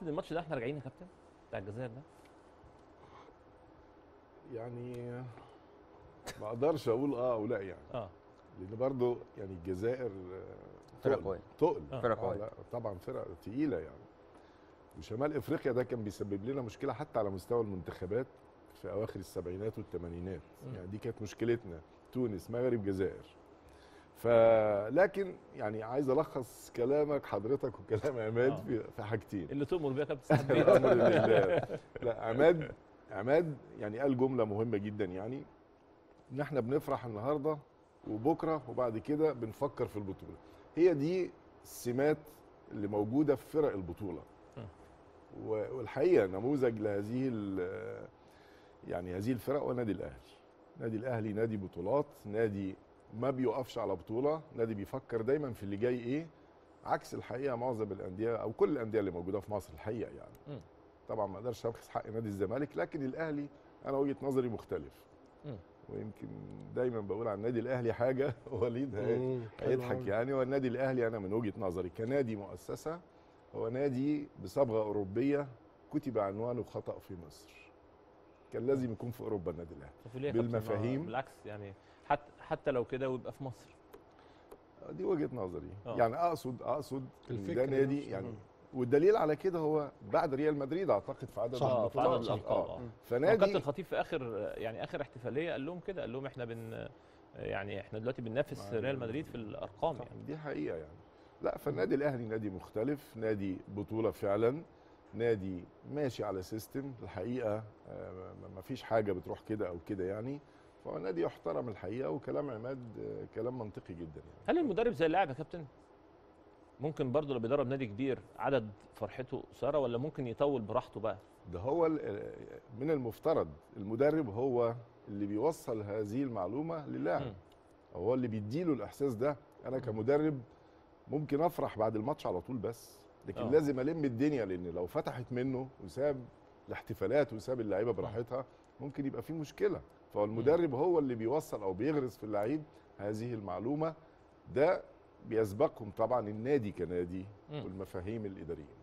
ان الماتش ده احنا راجعين يا كابتن بتاع الجزائر ده؟ يعني ما اقدرش اقول او لا يعني. لان برضه يعني الجزائر فرقه قويه. تقل فرقه قويه. لا طبعا فرقه تقيله يعني. وشمال افريقيا ده كان بيسبب لنا مشكله حتى على مستوى المنتخبات في اواخر السبعينات والثمانينات. يعني دي كانت مشكلتنا، تونس مغرب جزائر. فلكن يعني عايز الخص كلامك حضرتك وكلام عماد في حاجتين اللي تؤمر بيها كابتن سعد بيه. الامر لله. لا عماد يعني قال جمله مهمه جدا، يعني ان احنا بنفرح النهارده وبكره وبعد كده بنفكر في البطوله. هي دي السمات اللي موجوده في فرق البطوله. والحقيقه نموذج لهذه يعني هذه الفرق هو النادي الاهلي. النادي الاهلي نادي بطولات، نادي ما بيوقفش على بطوله، نادي بيفكر دايما في اللي جاي ايه، عكس الحقيقه معظم الانديه او كل الانديه اللي موجوده في مصر الحقيقه يعني. طبعا ما اقدرش ابخس حق نادي الزمالك، لكن الاهلي انا وجهه نظري مختلف. ويمكن دايما بقول عن النادي الاهلي حاجه وليد هيضحك يعني. والنادي الاهلي انا من وجهه نظري كنادي مؤسسه هو نادي بصبغه اوروبيه كتب عنوانه خطا في مصر. كان لازم يكون في اوروبا النادي الاهلي بالمفاهيم. بالعكس يعني حتى لو كده ويبقى في مصر. دي وجهه نظري. يعني اقصد ده نادي يعني. والدليل على كده هو بعد ريال مدريد اعتقد في عدد الالقاب. فنادي كابتن الخطيب في اخر احتفاليه قال لهم كده، قال لهم احنا يعني احنا دلوقتي بننافس ريال مدريد في الارقام يعني. دي حقيقه يعني. لا فالنادي الاهلي نادي مختلف، نادي بطوله فعلا، نادي ماشي على سيستم الحقيقه. ما فيش حاجه بتروح كده او كده يعني. فهو نادي يحترم الحقيقه. وكلام عماد كلام منطقي جدا يعني. هل المدرب زي اللاعب يا كابتن؟ ممكن برضه لو بيدرب نادي كبير عدد فرحته قصيره، ولا ممكن يطول براحته بقى؟ ده هو من المفترض المدرب هو اللي بيوصل هذه المعلومه للاعب، هو اللي بيديله الاحساس ده. انا كمدرب ممكن افرح بعد الماتش على طول بس، لكن لازم الم الدنيا، لان لو فتحت منه وساب الاحتفالات وساب اللعيبه براحتها ممكن يبقى في مشكله. فهو المدرب هو اللي بيوصل او بيغرس في اللعيب هذه المعلومه. ده بيسبقهم طبعا النادي كنادي والمفاهيم الاداريه.